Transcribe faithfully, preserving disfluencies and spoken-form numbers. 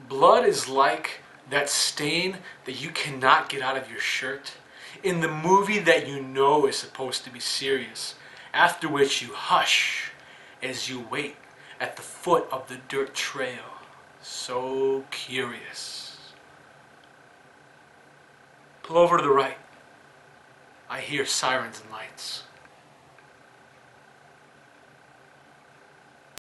Blood is like that stain that you cannot get out of your shirt in the movie that you know is supposed to be serious, after which you hush as you wait at the foot of the dirt trail, so curious. Pull over to the right. I hear sirens and lights.